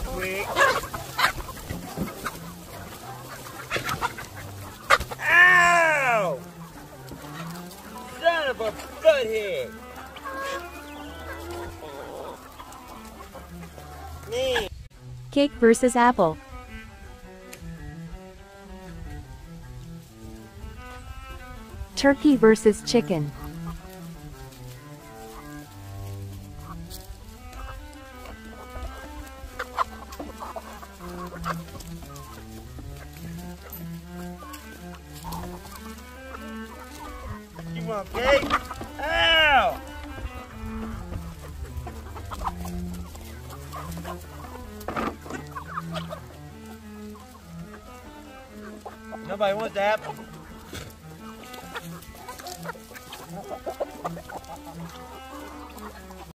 quick. Ow! Son of a butthead. Man. Cake versus apple. Turkey versus chicken. You want cake? Ow! Nobody wants the apple.